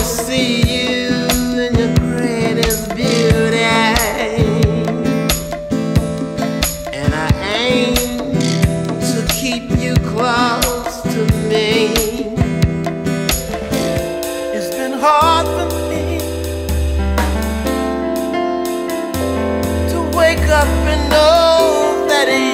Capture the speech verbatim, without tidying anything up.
see you in your greatest beauty, and I aim to keep you close to me. It's been hard for me to wake up and know that